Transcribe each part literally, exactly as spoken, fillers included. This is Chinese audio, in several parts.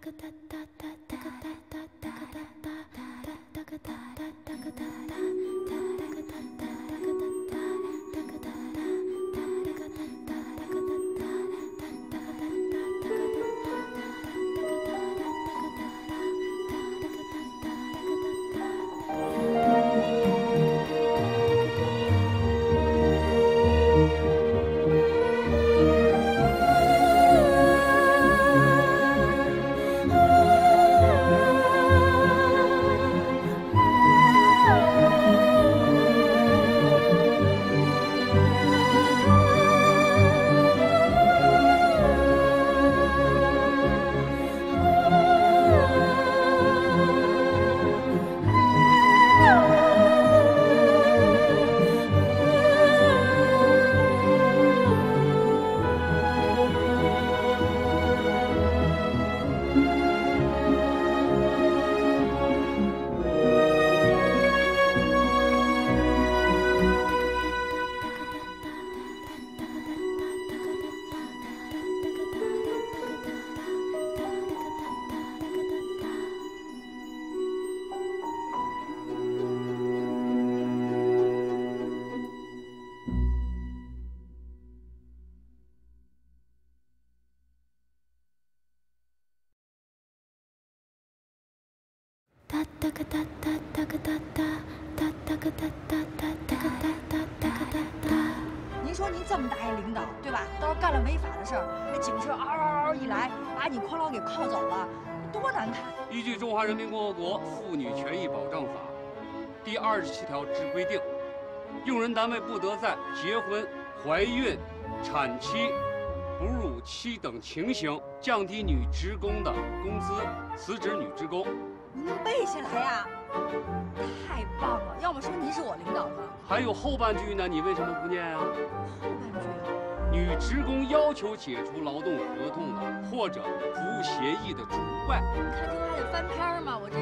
您说您这么大一领导，对吧？到时候干了违法的事儿，那警车嗷嗷嗷一来，把你哐啷给铐走了，多难看！ 依据《中华人民共和国妇女权益保障法》第二十七条之规定，用人单位不得在结婚、怀孕、产期、哺乳期等情形降低女职工的工资，辞职女职工。 您能背下来呀？太棒了！要么说您是我领导呢。 还有后半句呢，你为什么不念啊？ 后半句啊。 女职工要求解除劳动合同的或者服务协议的除外。 你看这还得翻篇吗？我这，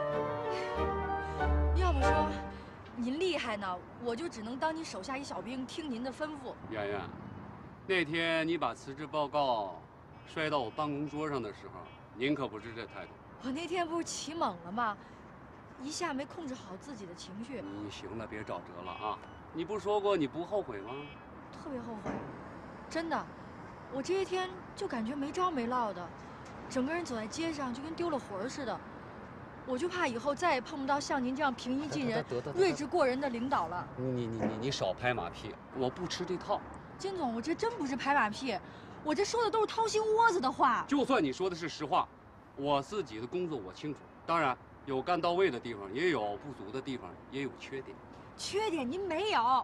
要么说您厉害呢，我就只能当您手下一小兵，听您的吩咐。 圆圆，那天你把辞职报告摔到我办公桌上的时候，您可不是这态度。 我那天不是起猛了吗？一下没控制好自己的情绪。 你行了，别找辙了啊！你不说过你不后悔吗？ 特别后悔，真的。我这些天就感觉没着没落的，整个人走在街上就跟丢了魂似的。我就怕以后再也碰不到像您这样平易近人、睿智过人的领导了。 你你你你少拍马屁，我不吃这套。 金总，我这真不是拍马屁，我这说的都是掏心窝子的话。 就算你说的是实话，我自己的工作我清楚，当然有干到位的地方，也有不足的地方，也有缺点。 缺点您没有，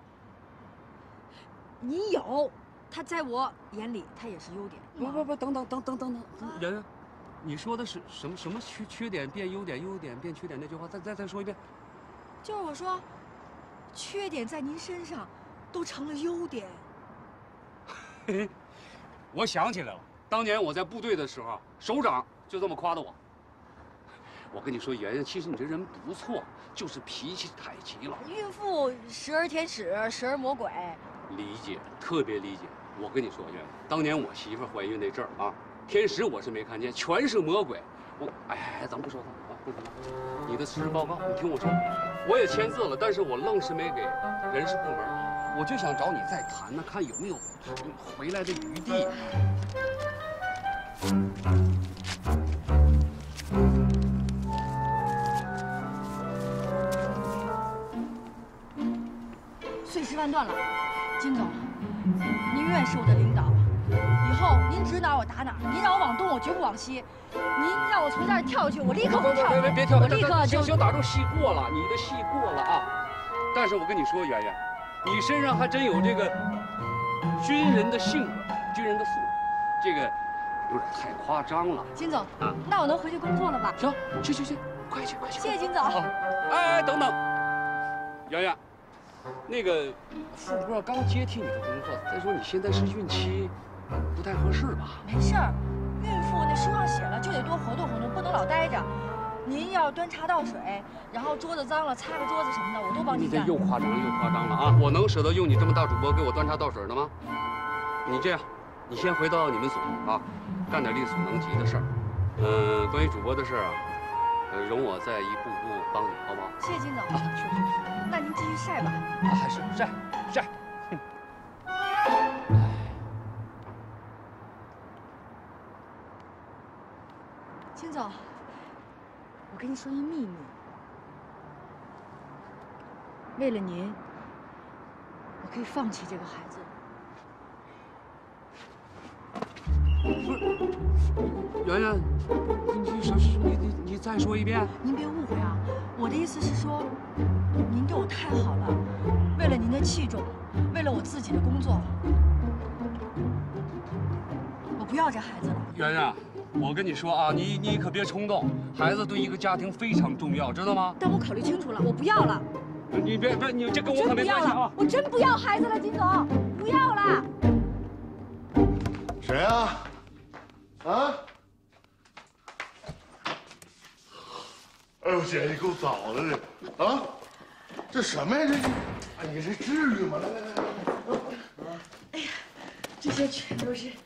你有，他在我眼里他也是优点。 不不不，等等等等等等，圆圆，你说的是什么什么缺缺点变优点，优点变缺点那句话，再再再说一遍。 就是我说，缺点在您身上都成了优点。 嘿嘿，我想起来了，当年我在部队的时候，首长就这么夸的我。我跟你说，圆圆，其实你这人不错，就是脾气太急了。 孕妇时而天使，时而魔鬼。 理解，特别理解。我跟你说，圆圆，当年我媳妇怀孕那阵儿啊，天使我是没看见，全是魔鬼。我哎，咱不说他啊，不说他。你的辞职报告，你听我说，我也签字了，但是我愣是没给人事部门。我就想找你再谈呢，看有没有回来的余地。 碎尸万段了，金总，您永远是我的领导，以后您指哪我打哪，您让我往东我绝不往西，您让我从这儿跳下去，我立刻不跳。 别别别跳！ 我立刻就。 行行，打住，戏过了，你的戏过了啊！但是我跟你说，圆圆，你身上还真有这个军人的性格，军人的素质，这个有点太夸张了。 金总，啊，那我能回去工作了吧？ 行，去去去，快去快去！ 谢谢金总。好， 哎哎，等等，圆圆。那个副波刚接替你的工作，再说你现在是孕期，不太合适吧？ 没事儿，孕妇那书上写了，就得多活动活动，不能老待着。您要端茶倒水，然后桌子脏了擦个桌子什么的，我都帮您干。 你这又夸张了又夸张了啊！我能舍得用你这么大主播给我端茶倒水的吗？你这样，你先回到你们所啊，干点力所能及的事儿。 嗯，关于主播的事儿啊，呃，容我再一步步帮你，好不好？ 谢谢金总。那您继续晒吧。 啊，还是晒晒。 金总，我跟你说一秘密。为了您，我可以放弃这个孩子。 不是，圆圆，你你说你你你再说一遍。 您别误会啊，我的意思是说，您对我太好了，为了您的器重，为了我自己的工作，我不要这孩子了。 圆圆，我跟你说啊，你你可别冲动，孩子对一个家庭非常重要，知道吗？ 但我考虑清楚了，我不要了。 你别别，你这跟我可没关系啊！ 我真不要孩子了，金总，不要了。 谁啊？啊？哎呦，姐，你够早的这啊！这什么呀？这哎，你这至于吗？来来来来。 哎呀，这些全都是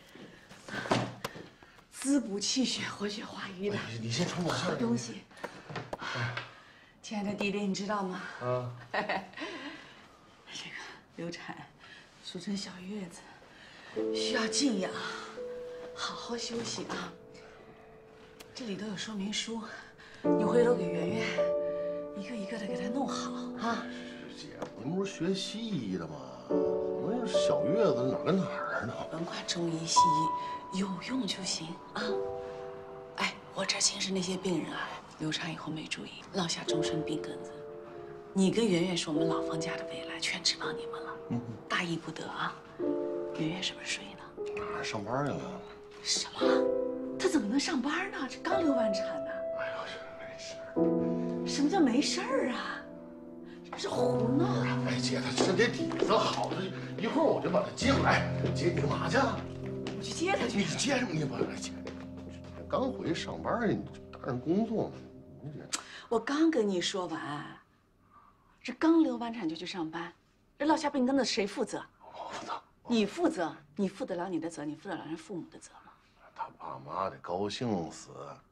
滋补气血、活血化瘀的。 你先喘口气儿。 东西。亲爱的弟弟，你知道吗？啊。这个流产，俗称小月子，需要静养，好好休息啊。这里都有说明书，你回头给圆圆一个一个的给她弄好啊。 姐，我们不是学西医的吗？我这小月子哪跟哪儿呢？ 甭管中医西医，有用就行啊。哎，我这亲是那些病人啊。流产以后没注意，落下终身病根子。你跟圆圆是我们老方家的未来，全指望你们了。嗯，大意不得啊！圆圆是不是睡呢？ 哪儿上班去了？ 什么？她怎么能上班呢？这刚流完产呢。 哎呦，这没事儿。 什么叫没事儿啊？这是胡闹！ 哎，姐，她身体底子好，她一会儿我就把她接回来。姐，你干嘛去？ 我去接她去。 你接什么？你不姐，刚回上班去，你当然工作嘛。 我刚跟你说完，这刚流完产就去上班，这落下病根子谁负责？ 我负责。 你负责？你负得了你的责？你负得了人父母的责吗？ 他爸妈得高兴死。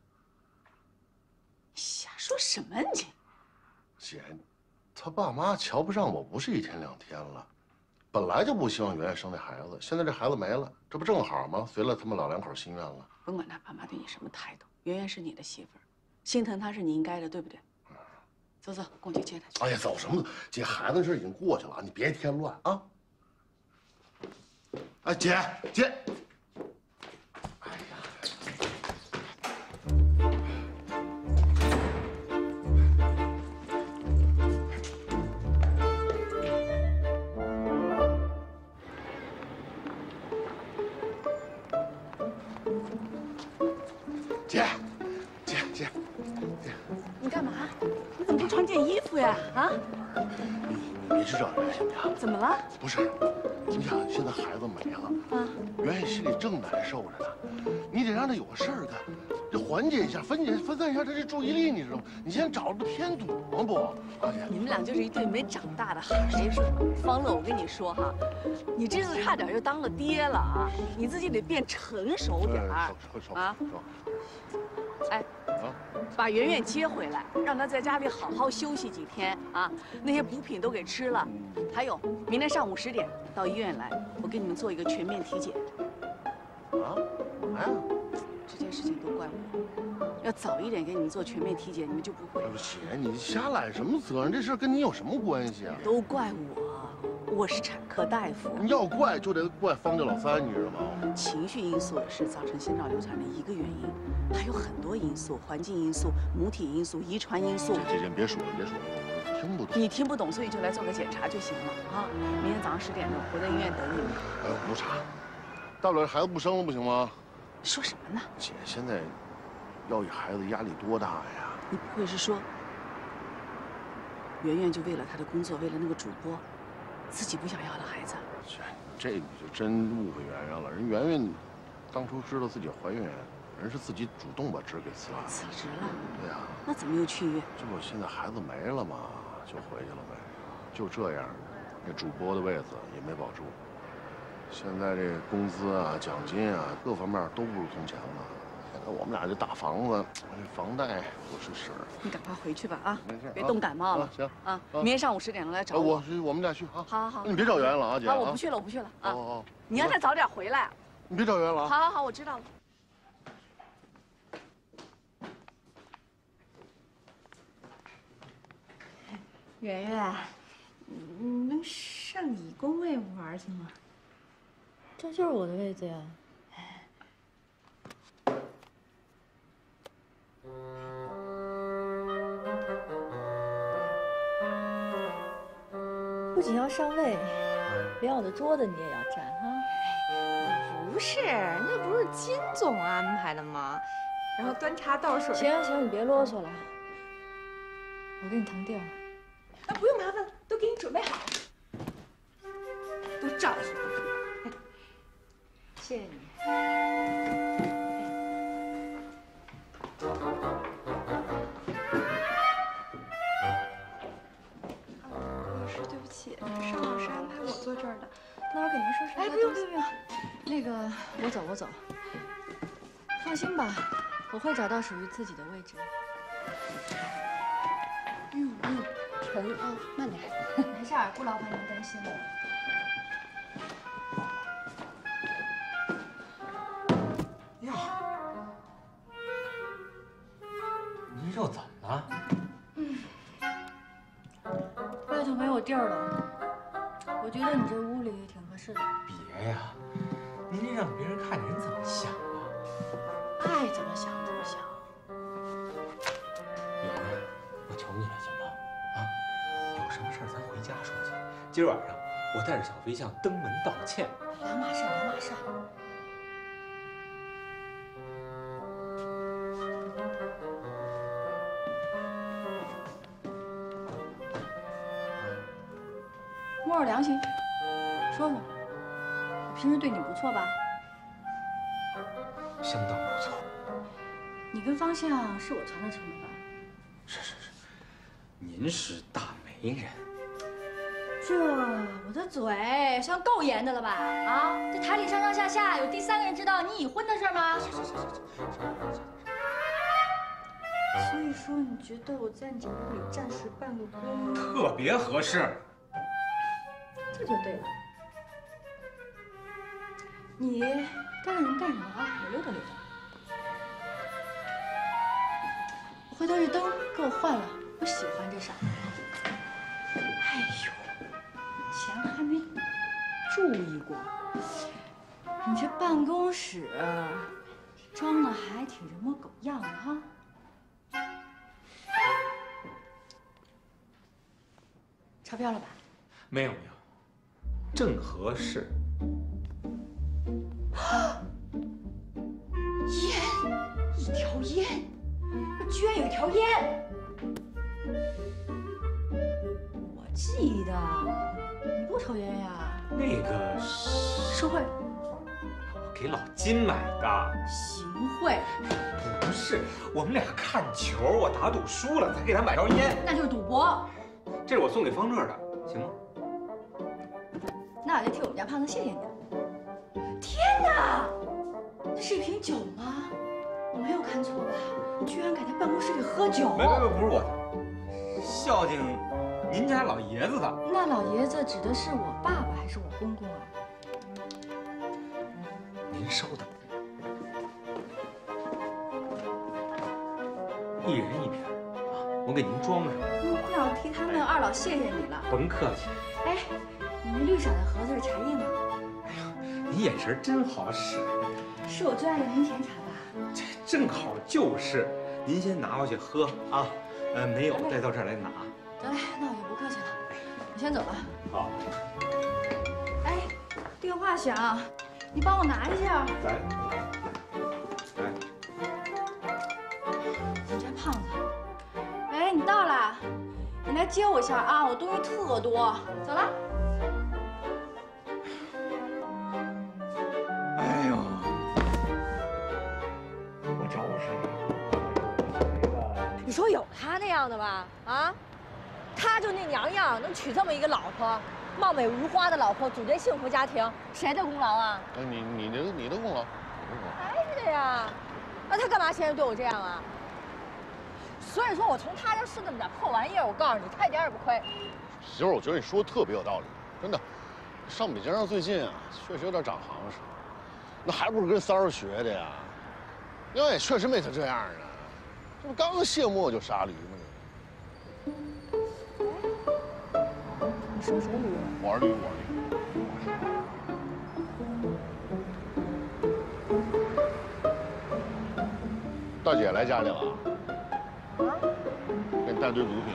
你瞎说什么你？ 姐，他爸妈瞧不上我不是一天两天了，本来就不希望圆圆生这孩子，现在这孩子没了，这不正好吗？随了他们老两口心愿了。 甭管他爸妈对你什么态度，圆圆是你的媳妇儿。心疼他是你应该的，对不对？走走，跟我去接他去。 哎呀，走什么走？姐，孩子的事已经过去了，你别添乱啊！哎，姐姐，哎呀，姐。 你干嘛？你怎么不穿件衣服呀？啊！ 你你别去找圆圆行不行？ 怎么了？ 不是，你想现在孩子没了啊，圆圆心里正难受着呢，你得让她有个事儿干，得缓解一下、分解分散一下她这注意力，你知道吗？你现在找着添堵吗？不，啊姐， 你们俩就是一对没长大的孩子。方乐，我跟你说哈，你这次差点就当了爹了啊！你自己得变成熟点儿啊！哎。啊，把圆圆接回来，让她在家里好好休息几天啊！那些补品都给吃了，还有明天上午十点到医院来，我给你们做一个全面体检。 啊？哎呀， 这件事情都怪我，要早一点给你们做全面体检，你们就不会。 姐，你瞎揽什么责任？这事跟你有什么关系啊？ 都怪我，我是产科大夫。 你要怪就得怪方家老三，你知道吗？ 情绪因素也是造成心脏流产的一个原因。还有很多因素，环境因素、母体因素、遗传因素。 姐姐，别说了，别说了，我听不懂。 你听不懂，所以就来做个检查就行了啊！明天早上十点钟，我在医院等你们。 哎，无查，大不了孩子不生了，不行吗？ 说什么呢？ 姐，现在要育孩子压力多大呀？ 你不会是说，圆圆就为了她的工作，为了那个主播，自己不想要了孩子？ 姐，这你就真误会圆圆了。人圆圆当初知道自己怀孕。人是自己主动把职给辞了， 辞职了。 对呀， 那怎么又去医院？ 这不现在孩子没了吗？就回去了呗，就这样，那主播的位子也没保住。现在这工资啊、奖金啊，各方面都不如从前了。 我们俩这大房子，房贷不是事儿。 你赶快回去吧啊！ 没事， 别冻感冒了。 行啊，明天上午十点钟来找我。 我我们俩去啊。 好好好。 你别找圆了啊，姐。 啊，我不去了，我不去了啊。 哦哦。 你让他早点回来。 你别找圆了啊。 好好好，我知道了。 圆圆，你能上你工位玩去吗？ 这就是我的位子呀。不仅要上位，连我的桌子你也要占啊！ 不是，那不是金总安排的吗？然后端茶倒水。 行行，你别啰嗦了，我给你腾地儿。 啊，不用麻烦了，都给你准备好了，都照应。 谢谢你。 老师，对不起，邵老师安排我坐这儿的。那我给您说实话。 哎，不用不用不用，那个我走我走。放心吧，我会找到属于自己的位置。 嗯嗯，沉啊，慢点。 没事儿，顾老板您担心了。 呀，你这怎么了？ 嗯，外头没有地儿了，我觉得你这屋里也挺合适的。 别呀，您这让别人看人怎么想啊？ 爱怎么想怎么想。 圆圆，我求你了，行吗？啊，有什么事儿咱回家说去。今儿晚上我带着小飞象登门道歉。 两码事，两码事。摸着良心说说，我平时对你不错吧？ 相当不错。 你跟方向是我传的承的吧？ 是是是，您是大媒人。 这我的嘴算够严的了吧？啊，这台里上上下下有第三个人知道你已婚的事吗？ 行行行行行。 所以说，你觉得我在你屋里暂时办个公， 特别合适。 这就对了。你该干什么干什么啊，我溜达溜达。我回头这灯给我换了，我喜欢这色。哎呦，以前还没注意过，你这办公室装的还挺人模狗样的哈。超标了吧？ 没有没有，正合适。 烟，一条烟，居然有一条烟！我记得你不抽烟呀？ 那个是受贿， 我给老金买的。 行贿， 不是，我们俩看球，我打赌输了，才给他买条烟。 那就是赌博。 这是我送给方乐的，行吗？ 那我得替我们家胖子谢谢你了。天哪，这是一瓶酒吗？我没有看错吧？你居然敢在办公室里喝酒？ 没没没，不是我的，孝敬您家老爷子的。 那老爷子指的是我爸爸还是我公公啊？ 您稍等，一人一瓶啊，我给您装上。 嗯，那我替他们二老谢谢你了。 甭客气。 哎，你那绿色的盒子是茶叶吗？ 哎呀，您眼神真好使。 是我最爱的明前茶吧？ 这正好就是，您先拿回去喝啊。呃，没有再到这儿来拿。 得嘞，那我就不客气了，我先走了。 好。 哎，电话响，你帮我拿一下。 来，来。 我们家胖子，喂，你到了，你来接我一下啊，我东西特多。走了。 哎呦，我找谁？ 你说有他那样的吧？啊，他就那娘样，能娶这么一个老婆，貌美如花的老婆，组建幸福家庭，谁的功劳啊？ 哎，你你的你的功劳，你的功劳。 还是的呀。 那他干嘛现在对我这样啊？所以说我从他这试那么点破玩意儿，我告诉你，他一点也不亏。 媳妇儿，我觉得你说的特别有道理，真的。上北京上最近啊，确实有点长行势，那还不是跟三儿学的呀？要也确实没他这样呢，这不刚卸磨就杀驴吗？ 你说谁驴？ 玩驴，玩驴。大姐来家里了， 啊？ 给你带堆毒品。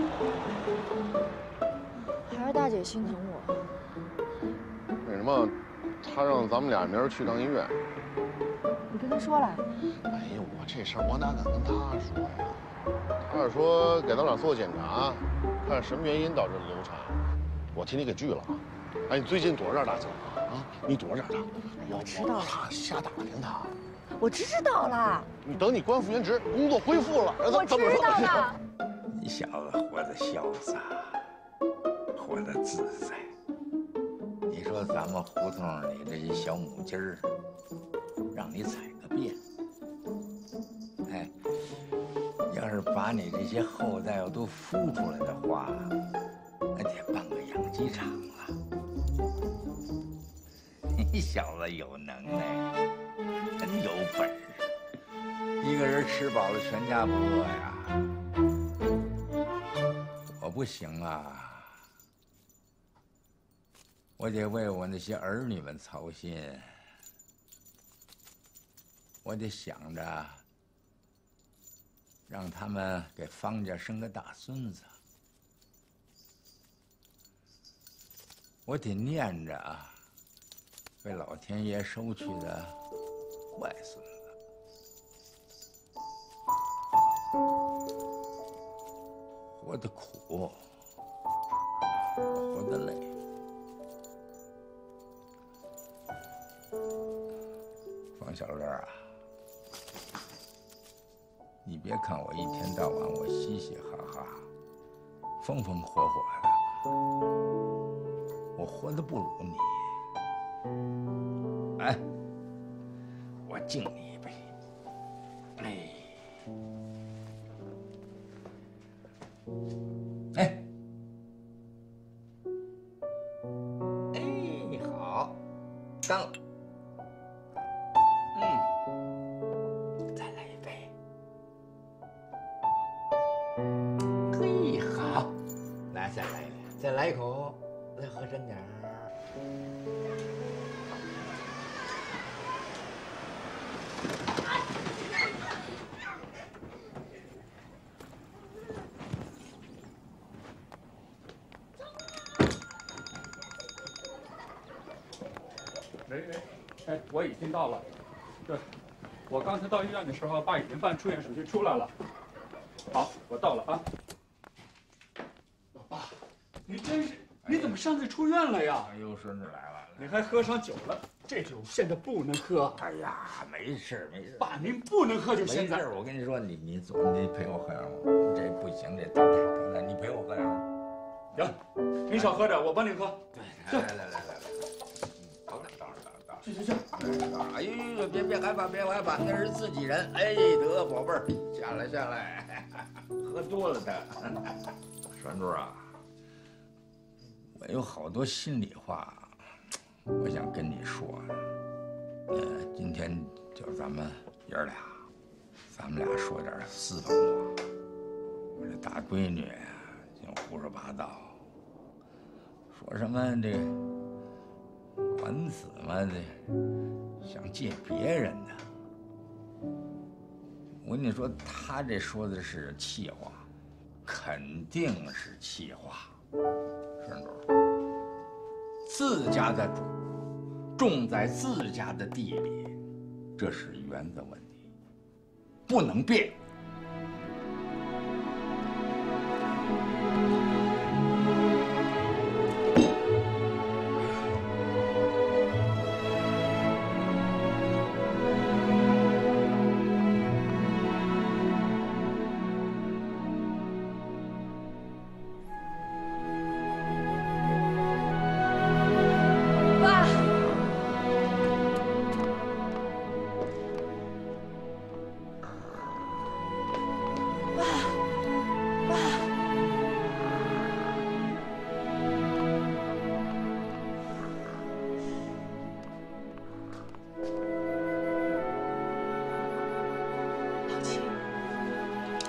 还是大姐心疼我。 那什么，她让咱们俩明儿去趟医院。 你跟她说了？ 哎呀，我这事儿我哪敢跟她说呀？她是说给咱俩做检查，看什么原因导致的流产。我替你给拒了啊！哎，你最近躲着点大姐啊！你躲着点她。 我知道了。 怕瞎打听她。 我知道了。 你等你官复原职，工作恢复了， 我知道了。 你小子活得潇洒，活得自在。你说咱们胡同里这些小母鸡儿，让你踩个遍。哎，要是把你这些后代要都孵出来的话，那得办个养鸡场了。你小子有能耐，真有本事。一个人吃饱了，全家不饿呀。我不行啊。我得为我那些儿女们操心，我得想着让他们给方家生个大孙子，我得念着被老天爷收去的外孙子。活得苦，活得累。方小乐啊，你别看我一天到晚我嘻嘻哈哈，风风火火的，我活得不如你。哎，我敬你一杯。哎，哎，哎，好，干了。再来一口，再喝深点儿。 喂喂，哎，我已经到了。对，我刚才到医院的时候，爸已经办出院手续出来了。好，我到了啊。老爸，你真是，你怎么上次出院了呀？ 又孙子来了， 你还喝上酒了？这酒现在不能喝。 哎呀，没事没事。 爸，您不能喝酒，现在。 没事，我跟你说，你你走，你陪我喝两壶。这不行，这太疼了，你陪我喝两壶。 行，你少喝点，我帮你喝。 对，来来来来来。等着等着等着。 去去去。 哎呦呦，别别害怕，别害怕，那是自己人。哎，得宝贝儿，下来下来，喝多了的。栓柱啊，我有好多心里话，我想跟你说。呃，今天就咱们爷儿俩，咱们俩说点私房话。我这大闺女净胡说八道，说什么这管子嘛，这想借别人的。我跟你说，他这说的是气话，肯定是气话。顺主，自家的主种在自家的地里，这是原则问题，不能变。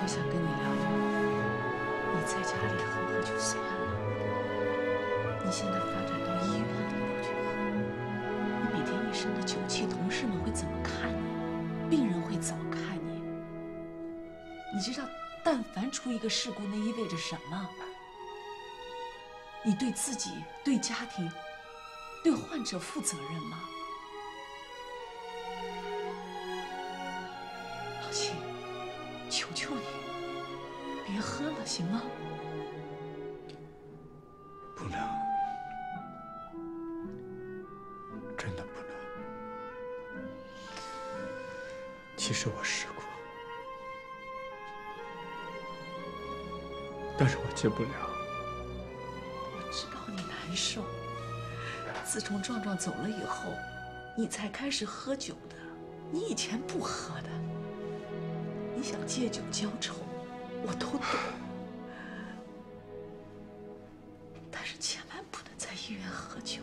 想跟你聊聊，你在家里喝喝就算了，你现在发展到医院里头去喝，你每天一身的酒气，同事们会怎么看你？病人会怎么看你？你知道，但凡出一个事故，那意味着什么？你对自己、对家庭、对患者负责任吗？老秦，求求你，别喝了，行吗？ 不能，真的不能。其实我试过，但是我戒不了。 我知道你难受。自从壮壮走了以后，你才开始喝酒的。你以前不喝的。你想借酒浇愁，我都懂。但是千万不能在医院喝酒。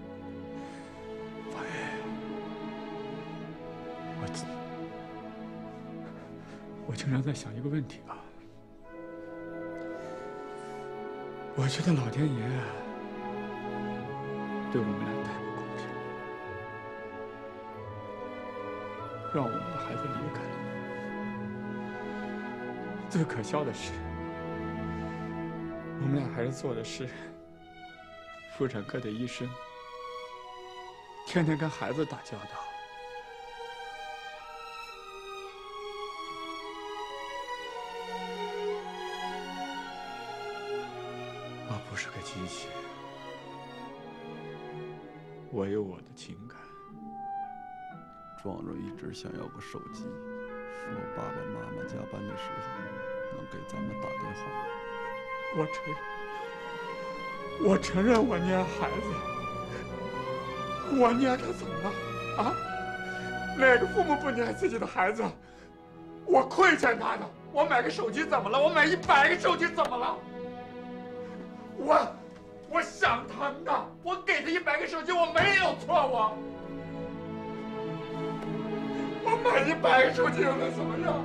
王爷，我我经常在想一个问题啊。我觉得老天爷对我们俩太不公平，让我们的孩子离开了。最可笑的是，我们俩还是做的是妇产科的医生，天天跟孩子打交道。我不是个机器，我有我的情感。 壮壮一直想要个手机，说爸爸妈妈加班的时候能给咱们打电话。 我承认，我承认我溺爱孩子，我溺爱他怎么了？啊？哪个父母不溺爱自己的孩子？我亏欠他的，我买个手机怎么了？我买一百个手机怎么了？我，我想他呢，我给他一百个手机，我没有错，我。我买一百个手机又能怎么样？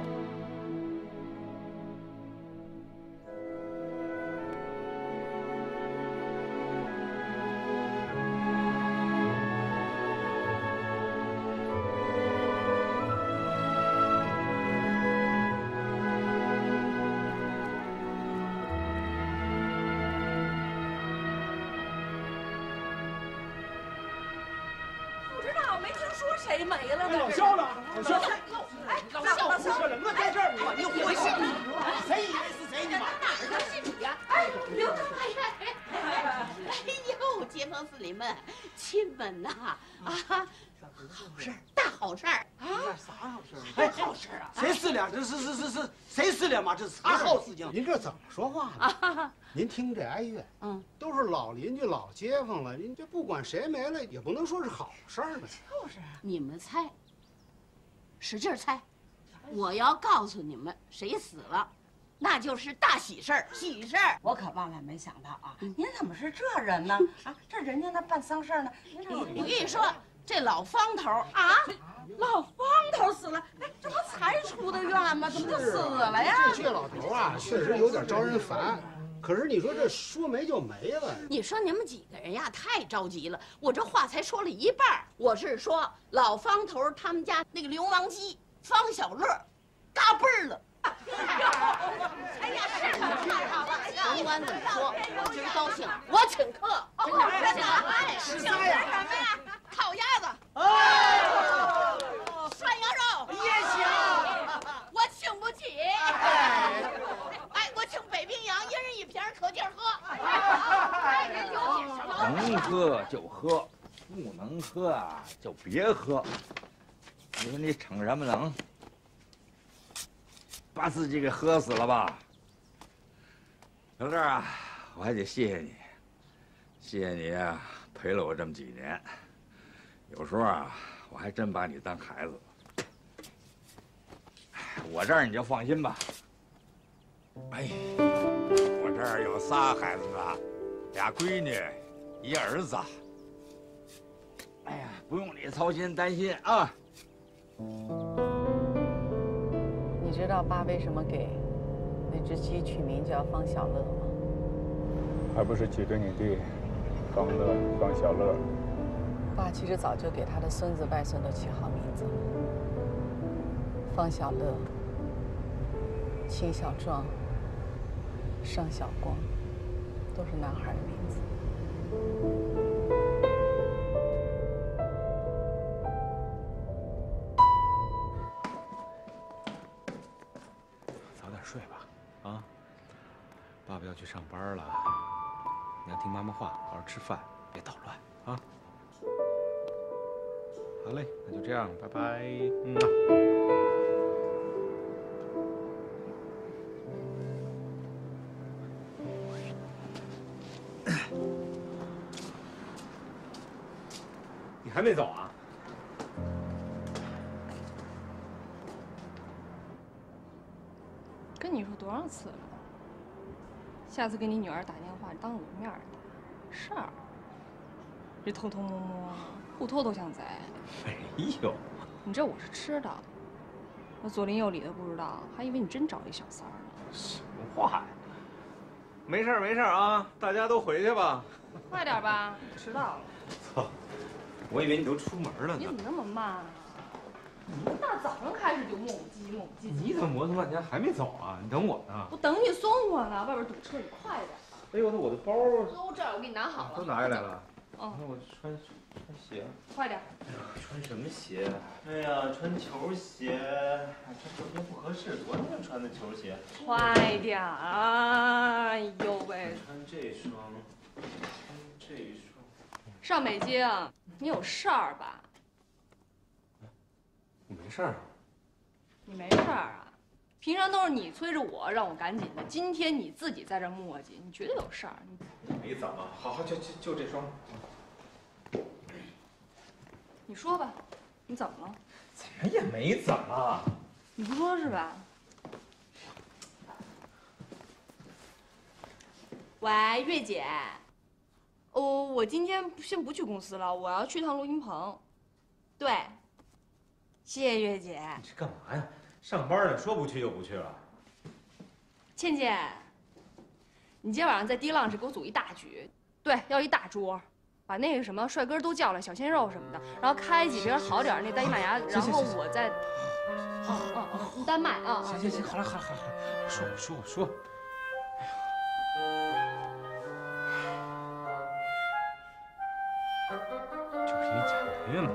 谁没了呢？ 老肖呢？老肖， 哎， 老肖不是了，我在这儿，我你我是你，谁以为是谁呢？ 哪儿都是你呀！哎，刘大爷， 哎呦，街坊四邻们、亲们呐，啊，好事儿，大好事儿啊！啥好事儿？哎，好事儿啊！谁失联？这是是是是谁失联嘛？这是啥好事情？ 您这怎么说话呢？您听这哀乐，嗯，都是老邻居、老街坊了，您这不管谁没了，也不能说是好事儿吧？ 就是，你们猜，使劲猜，我要告诉你们谁死了，那就是大喜事儿，喜事儿。 我可万万没想到啊！您怎么是这人呢？啊，这人家那办丧事儿呢。 我跟你说，这老方头啊， 老方头死了，哎，这不才出的院吗？怎么就死了呀？ 这老头啊，确实有点招人烦。可是你说这说没就没了。 你说你们几个人呀，太着急了。我这话才说了一半，我是说老方头他们家那个流氓鸡方小乐，嘎嘣儿了。哎呀，是吗？好了，甭管怎么说，我今儿高兴，我请客，真的真的，哎，请点什么呀？烤鸭子，哎，涮羊肉也行，我请不起。哎，我请北冰洋，一人一瓶，可劲儿喝。 能喝就喝，不能喝啊就别喝。你说你逞什么能？把自己给喝死了吧？小乐啊，我还得谢谢你，谢谢你啊，陪了我这么几年。有时候啊，我还真把你当孩子。我这儿你就放心吧。哎，我这儿有仨孩子呢，俩闺女，一儿子。哎呀，不用你操心担心啊。 你知道爸为什么给那只鸡取名叫方小乐吗？ 还不是起给你弟方乐、方小乐。 爸其实早就给他的孙子外孙都起好名字了，方小乐、秦小壮、尚小光，都是男孩的名字。 早点睡吧，啊！爸爸要去上班了，你要听妈妈话，好好吃饭，别捣乱啊！好嘞，那就这样，拜拜。嗯。你还没走啊？ 跟你说多少次了？下次给你女儿打电话，当我面打事儿，这偷偷摸摸，互偷都像贼。 没有。 你这我是吃的，我左邻右里的不知道，还以为你真找一小三儿呢。 什么话呀？没事儿没事儿啊，大家都回去吧。 快点吧，迟到了。 操！我以为你都出门了呢。 你怎么那么慢啊？一大早上开始就磨磨唧唧磨磨唧唧。 你怎么磨蹭半天还没走啊？你等我呢。 我等你送我呢，外边堵车，你快点。 哎呦，那我的包都这儿，我给你拿好了。 都拿下来了。 嗯。 那我穿穿鞋。 快点。 穿什么鞋？哎呀，穿球鞋。穿球鞋不合适，多少人穿的球鞋？ 快点啊！哎呦喂。 穿这双，穿这一双。 上北京，你有事儿吧？ 我没事儿。 你没事儿啊？平常都是你催着我，让我赶紧的。今天你自己在这磨叽，你绝对有事儿。 没怎么，好好就就就这双。 你说吧，你怎么了？ 怎么也没怎么。 你不说是吧？喂，月姐。哦，我今天先不去公司了，我要去趟录音棚。对。谢谢月姐。 你这干嘛呀？上班呢，说不去就不去了。 倩倩，你今天晚上在D Lounge给我组一大局，对，要一大桌，把那个什么帅哥都叫来，小鲜肉什么的，然后开几瓶好点那单一麦芽，然后我再，嗯嗯嗯，单麦啊。 行行行，好了好了好了，我说我说我说。就是一假人嘛。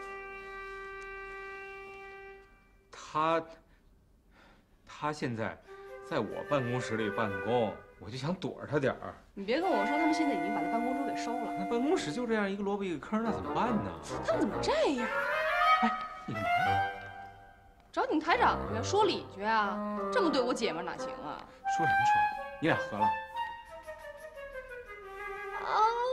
他，他现在在我办公室里办公，我就想躲着他点儿。 你别跟我说，他们现在已经把那办公桌给收了。 那办公室就这样一个萝卜一个坑，那怎么办呢？ 他们怎么这样？ 哎，你干嘛呀？ 找你台长去说理去啊！这么对我姐们哪行啊？ 说什么说？你俩和了？ 啊！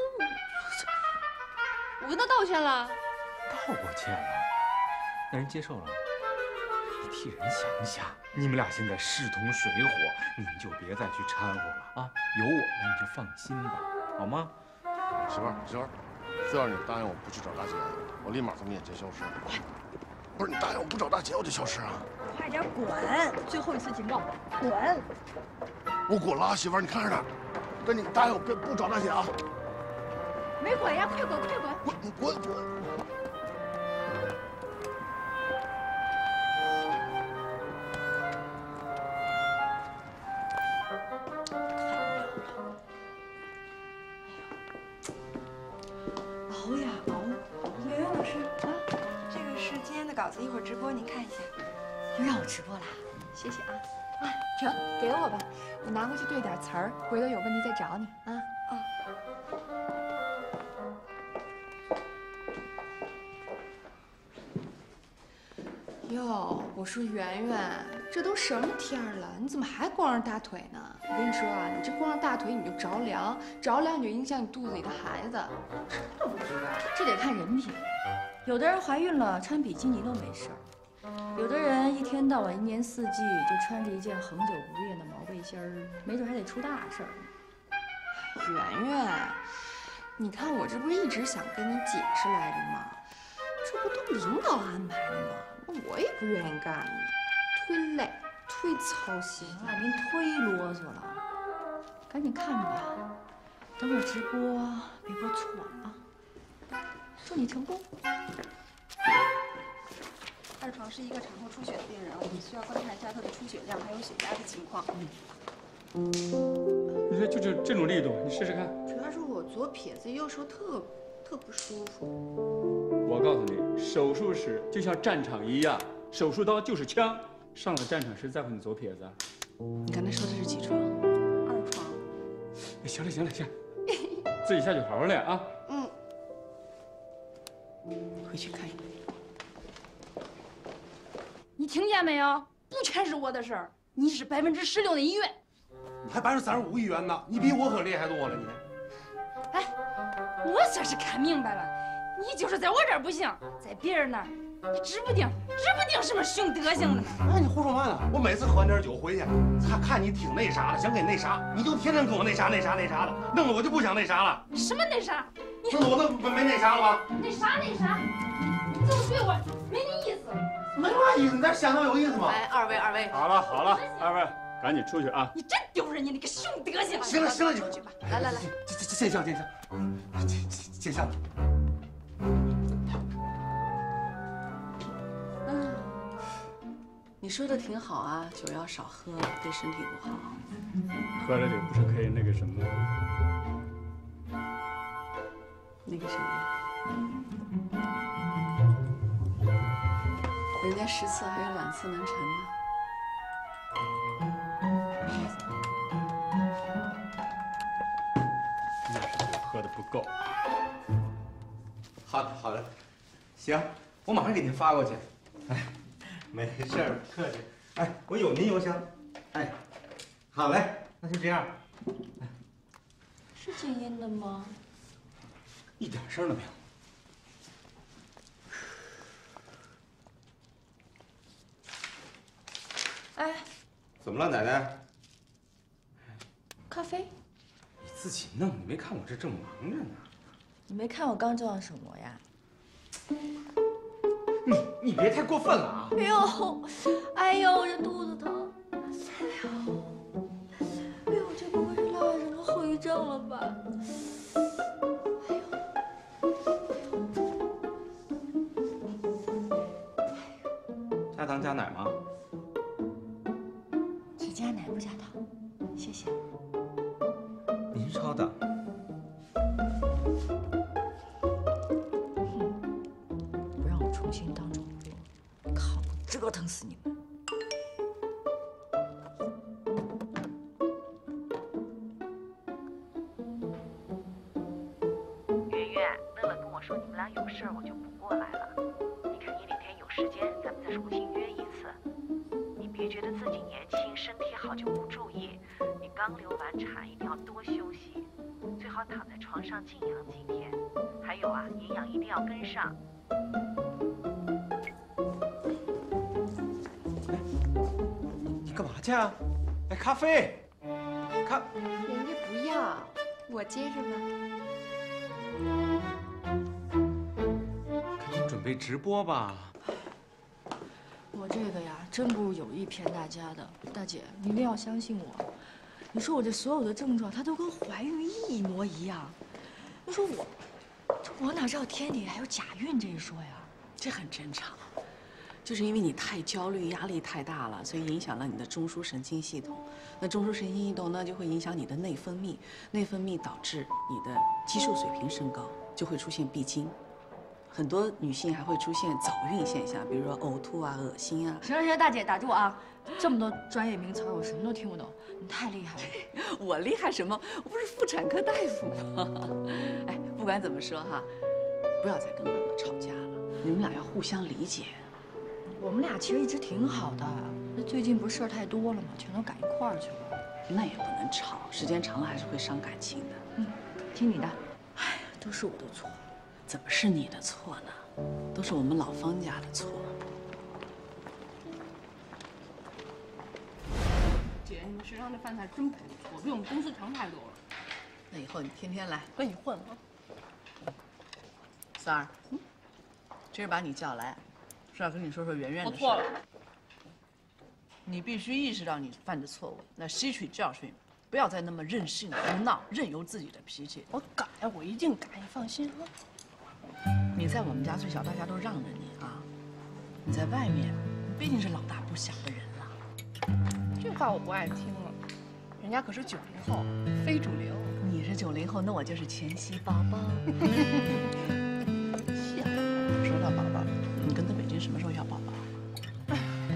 我跟他道歉了。 道过歉了？那人接受了？你替人想想，你们俩现在势同水火，你就别再去掺和了啊！有我们你就放心吧，好吗？ 媳妇儿，媳妇儿，只要你答应我不去找大姐，我立马从你眼前消失。快！不是你答应我不找大姐，我就消失啊！ 快点滚！最后一次警告，滚！ 我滚了啊，媳妇儿，你看着点。但你答应我别不找大姐啊！ 没滚呀，快滚，快滚！ 滚，你滚滚！ 熬呀熬！圆圆老师啊，这个是今天的稿子，一会儿直播，您看一下。 又让我直播了，谢谢啊！ 啊，成，给我吧，我拿回去对点词儿，回头有问题再找你啊。啊。哟，我说圆圆，这都什么天儿了，你怎么还光着大腿呢？我跟你说啊，你这光着大腿你就着凉，着凉你就影响你肚子里的孩子。 这不知道，这得看人品。有的人怀孕了穿比基尼都没事儿，有的人一天到晚一年四季就穿着一件恒久不变的毛背心儿，没准还得出大事儿呢。 圆圆，你看我这不是一直想跟你解释来着吗？这不都领导安排的吗？那我也不愿意干，忒累，忒忒操心了，您忒啰嗦了。赶紧看着吧，等会儿直播别播错了啊！祝你成功。 二床是一个产后出血的病人，我们需要观察一下她的出血量还有血压的情况。 嗯。你说就这这种力度，你试试看。 主要是我左撇子，有时候特特不舒服。 我告诉你，手术室就像战场一样，手术刀就是枪。上了战场谁在乎你左撇子？ 你刚才说的是几床？ 二床。 哎，行了行了行，自己下去好好练啊。 嗯。 回去看一看。 你听见没有？不全是我的事儿，你是百分之十六的医院。 你还百分之三十五医院呢，你比我可厉害多了你。 哎，我算是看明白了，你就是在我这儿不行，在别人那儿，你指不定，指不定什么熊德行呢。 哎，你胡说嘛呢？我每次喝完点酒回去，他看你挺那啥的，想跟你那啥，你就天天跟我那啥那啥那啥的，弄得我就不想那啥了。 什么那啥？ 弄得我那没没那啥了吧？ 那啥那啥？你这么对我没你意思。 没嘛意思，你这相当有意思嘛。 哎，二位二位， 好了好了，二位赶紧出去啊！ 你真丢人，你那个熊德行！ 行了行了， 出去吧。来来来， 见笑见笑，见见笑。 嗯，你说的挺好啊，酒要少喝，对身体不好。 喝了酒不是可以那个什么？ 那个什么呀？人家十次还有两次能成呢。 那是酒喝的不够。 好的好的，行，我马上给您发过去。哎，没事儿，不客气。哎，我有您邮箱。哎，好嘞，那就这样。 是静音的吗？ 一点声都没有。 哎， 怎么了，奶奶？ 咖啡。 你自己弄，你没看我这正忙着呢。 你没看我刚做完手膜呀？ 你你别太过分了啊！ 哎呦，哎呦，我这肚子疼。哎呦，哎呦，这不会是落下什么后遗症了吧？ 加糖加奶吗？ 只加奶不加糖，谢谢。 您稍等。 不让我重新当主播，靠，折腾死你们！ 圆圆，乐乐跟我说你们俩有事儿，我就不过来了。你看你哪天有时间，咱们再重新约一次。你别觉得自己年轻，身体好就不注意。你刚流完产，一定要多休息，最好躺在床上静养几天。还有啊，营养一定要跟上。 你干嘛去啊？哎，咖啡，咖。 人家不要，我接着吧。 赶紧准备直播吧。 我这个呀，真不是有意骗大家的，大姐，你一定要相信我。你说我这所有的症状，它都跟怀孕一模一样。你说我，这我哪知道天底下还有假孕这一说呀？ 这很正常，就是因为你太焦虑、压力太大了，所以影响了你的中枢神经系统。那中枢神经系统呢，就会影响你的内分泌，内分泌导致你的激素水平升高，就会出现闭经。很多女性还会出现早孕现象，比如说呕吐啊、恶心啊。 行了行了，大姐打住啊！这么多专业名词我什么都听不懂，你太厉害了。 我厉害什么？我不是妇产科大夫吗？哎，不管怎么说哈，不要再跟乐乐吵架了，你们俩要互相理解。 我们俩其实一直挺好的，那最近不是事儿太多了吗？全都赶一块儿去了。 那也不能吵，时间长了还是会伤感情的。 嗯，听你的。哎，都是我的错。 怎么是你的错呢？都是我们老方家的错。 姐，你们食堂的饭菜真不错，比我们公司强太多了。 那以后你天天来跟你混啊。三儿，嗯，今儿把你叫来，是要跟你说说圆圆的事。我错了。 你必须意识到你犯的错误，那吸取教训，不要再那么任性胡闹，任由自己的脾气。 我改，我一定改，你放心。 你在我们家最小，大家都让着你啊。你在外面，毕竟是老大不小的人了。 这话我不爱听了，人家可是九零后，非主流。 你是九零后，那我就是前夕宝宝。笑。说到宝宝，你跟邓北京什么时候要宝宝？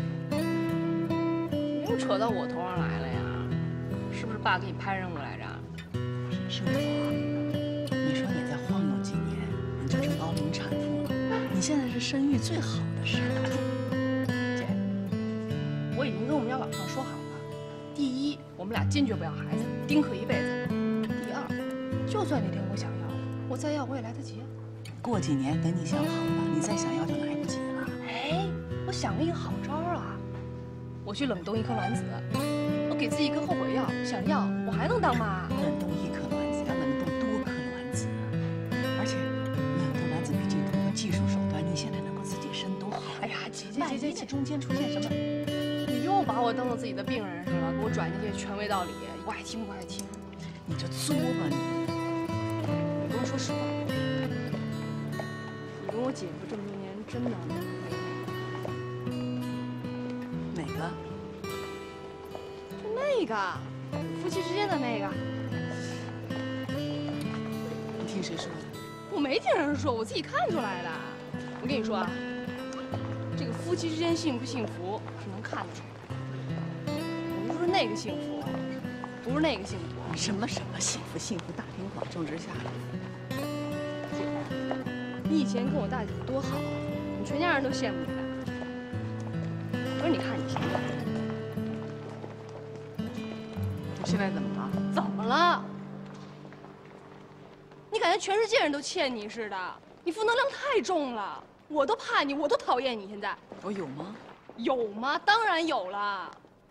又扯到我头上来了呀？是不是爸给你派任务来着？ 是我。你说你再晃悠几年，你就成高龄产妇了。你现在是生育最好的时代。 姐，我已经跟我们家老尚说好了，第一，我们俩坚决不要孩子，丁克一辈子。第二，就算那天我想要了，我再要我也来得及。 过几年等你想好了，你再想要就来不及了。 哎，我想了一个好招啊！我去冷冻一颗卵子，我给自己一个后悔药，想要我还能当妈。 冷冻一颗卵子要冷冻多颗卵子，而且冷冻卵子毕竟通过技术手段，你现在能够自己生多好。 哎呀，姐姐姐姐姐， 中间出现什么？ 你又把我当做自己的病人似的，给我转那些权威道理，不爱听不爱听。 你这作吧你！ 你跟我说实话，你跟我姐夫这么多年真的哪个？ 就那个，夫妻之间的那个。 你听谁说的？ 我没听人说，我自己看出来的。我跟你说啊，这个夫妻之间幸不幸福是能看得出来的。我是说那个幸福，不是那个幸福。 什么什么幸福幸福，大庭广众之下。 姐，你以前跟我大姐夫多好，我们全家人都羡慕你的。可是你看你现在， 我现在怎么了？ 怎么了？你感觉全世界人都欠你似的，你负能量太重了，我都怕你，我都讨厌你。现在我有吗？ 有吗？当然有了。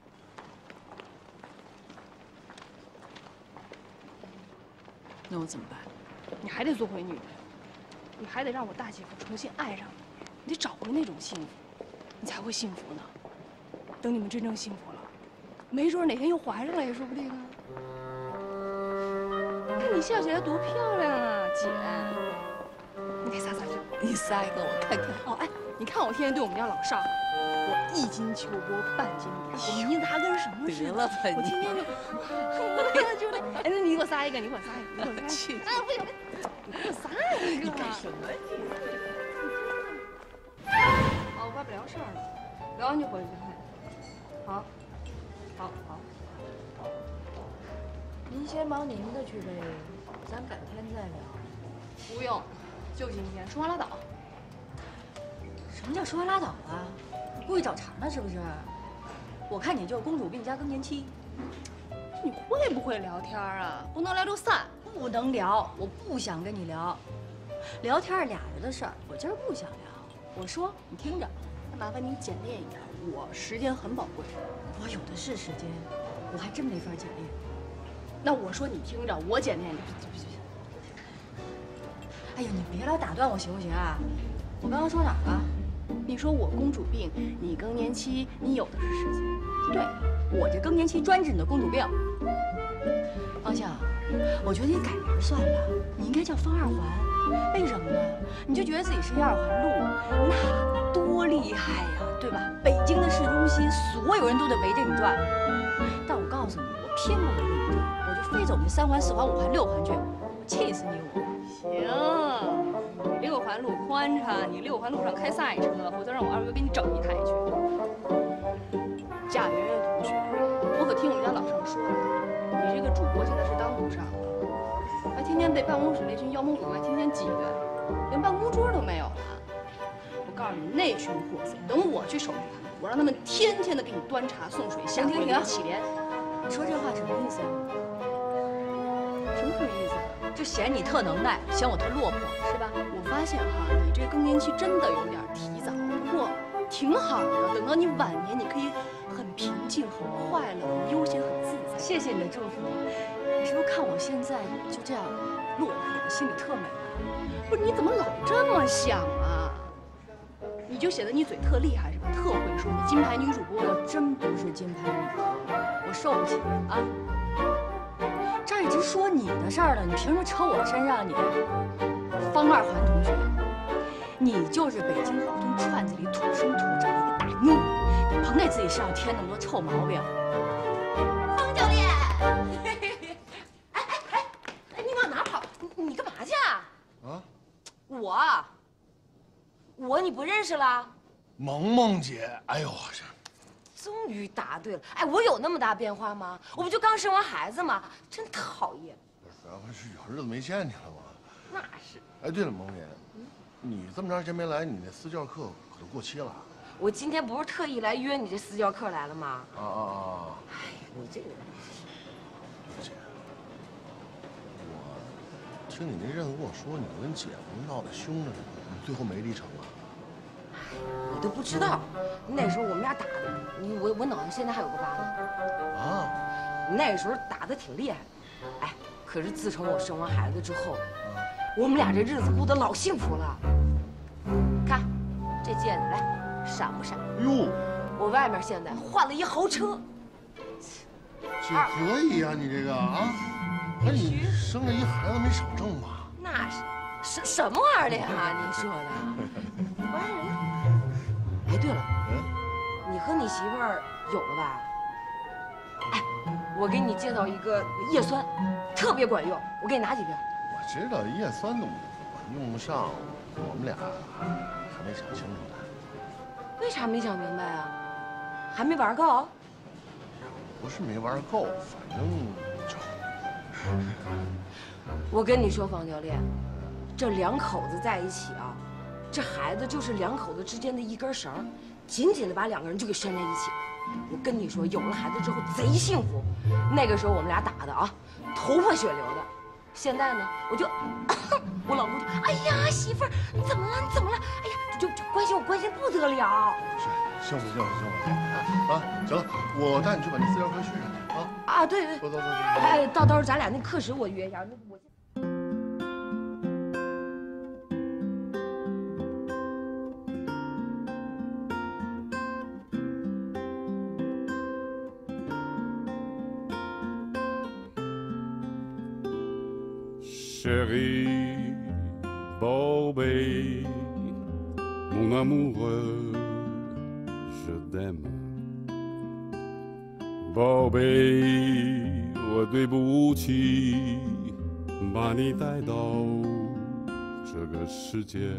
那我怎么办？ 你还得做回女人，你还得让我大姐夫重新爱上你，你得找回那种幸福，你才会幸福呢。等你们真正幸福了，没准哪天又怀上了也说不定啊。哎，你笑起来多漂亮啊，姐！你给撒撒娇， 你撒一个我看看。 哦，哎，你看我天天对我们家老少，我一斤秋波半斤底，我泥达跟什么似的。 得了吧你！ 我天天就，我天天就那，哎，那你给我撒一个，你给我撒一个，你给我撒一个。哎，不行，你给我撒一个。 你干什么你？ 好，我快不聊事儿了，聊完就回去。好，好，好。 您先忙您的去呗，咱改天再聊。 不用，就今天，说完拉倒。 什么叫说完拉倒啊？你故意找茬呢是不是？我看你就是公主病加更年期。 你会不会聊天啊？不能聊就散。 不能聊，我不想跟你聊。聊天俩人的事儿，我今儿不想聊。我说，你听着，那麻烦你简练一点，我时间很宝贵，我有的是时间，我还真没法简练。 那我说你听着，我简练。 哎呀，你别老打断我行不行啊？我刚刚说哪儿了？ 你说我公主病，你更年期，你有的是时间。 对，我这更年期专治你的公主病。方向，我觉得你改名算了，你应该叫方二环。为什么呢？你就觉得自己是一二环路，那多厉害呀，对吧？北京的市中心，所有人都得围着你转。但我告诉你，我偏不围着你转，我就非走你三环、四环、五环、六环去，我气死你我！ 行，你六环路宽敞，你六环路上开赛车，否则让我二哥给你整一台去。贾圆圆同学，我可听我们家老尚说了，你这个主播现在是当不上了，还天天被办公室那群妖魔鬼怪天天挤兑，连办公桌都没有了。我告诉你，那群货色，等我去收拾他们，我让他们天天的给你端茶送水，下跪给你乞怜。 你说这话什么意思啊？ 什么什么意思？ 就嫌你特能耐，嫌我特落魄，是吧？ 我发现哈，你这更年期真的有点提早，不过挺好的。等到你晚年，你可以很平静、很快乐、很悠闲、很自在。 谢谢你的祝福。你是不是看我现在就这样落魄，心里特美？ 不是，你怎么老这么想啊？ 你就显得你嘴特厉害是吧？特会说，你金牌女主播。 我真不是金牌女主播，我受不起啊！这儿一直说你的事儿了，你凭什么扯我身上？你，方二环同学，你就是北京胡同串子里土生土长的一个大妞，你甭给自己身上添那么多臭毛病。 方教练，哎哎哎哎，你往哪跑？你你干嘛去啊？ 啊， 我，我你不认识了？ 萌萌姐，哎呦，这终于答对了。哎，我有那么大变化吗？我不就刚生完孩子吗？真讨厌。 咱不是有日子没见你了吗？ 那是。 哎，对了，萌姐，你这么长时间没来，你那私教课可都过期了。 我今天不是特意来约你这私教课来了吗？ 啊啊啊！ 哎呀，你这个人。 姐，我听你那阵子跟我说，你跟姐夫闹得凶着呢，你最后没离成啊？ 你都不知道，那时候我们俩打的，你我我脑袋现在还有个疤呢。 啊， 那时候打的挺厉害，哎，可是自从我生完孩子之后，我们俩这日子过得老幸福了。看，这戒指来，闪不闪？ 哟， 我外面现在换了一豪车。 这可以呀、啊，你这个啊，哎，你生了一孩子没少挣吧？ 那是什什么玩意儿的呀？你说的，不然人家。哎，对了，你和你媳妇儿有了吧？哎，我给你介绍一个叶酸，特别管用，我给你拿几瓶。 我知道叶酸的我用不上，我们俩还没想清楚呢。 为啥没想明白啊？还没玩够？ 不是没玩够，反正就…… 我跟你说，方教练，这两口子在一起啊。这孩子就是两口子之间的一根绳，紧紧的把两个人就给拴在一起了。我跟你说，有了孩子之后贼幸福。那个时候我们俩打的啊，头破血流的。现在呢，我就，我老公就，哎呀，媳妇儿，你怎么了？你怎么了？哎呀，就就关心我关心不得了。 是，幸福幸福幸福啊！行了，我带你去把那私教课续上去啊！ 啊，对对， 走走走走。 哎，到到时候咱俩那课时我约一下。我。 Chérie, 宝贝 mon amoureux, je t'aime. 宝贝，我对不起，把你带到这个世界。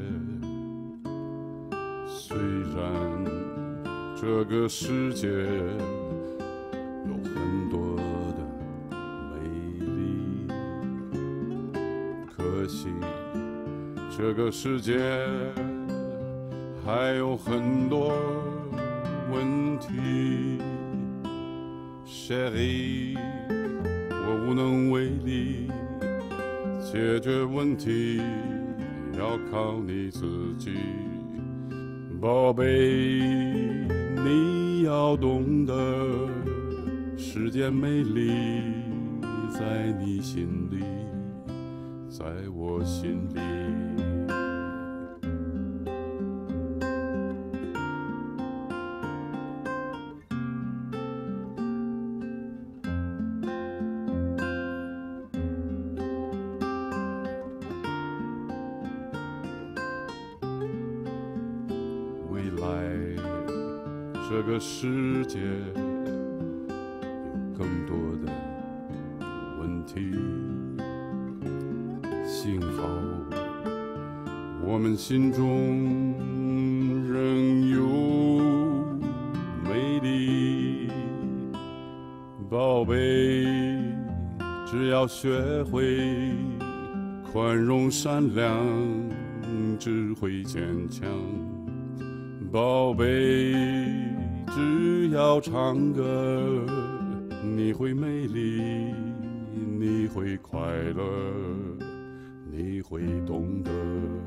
虽然这个世界有很多的美丽，可惜这个世界还有很多问题。Chérie， 我无能为力，解决问题要靠你自己。宝贝，你要懂得，世间美丽在你心里，在我心里。这个世界有更多的问题，幸好我们心中仍有美丽。宝贝，只要学会宽容善良，只会坚强。宝贝，只要唱歌，你会美丽，你会快乐，你会懂得。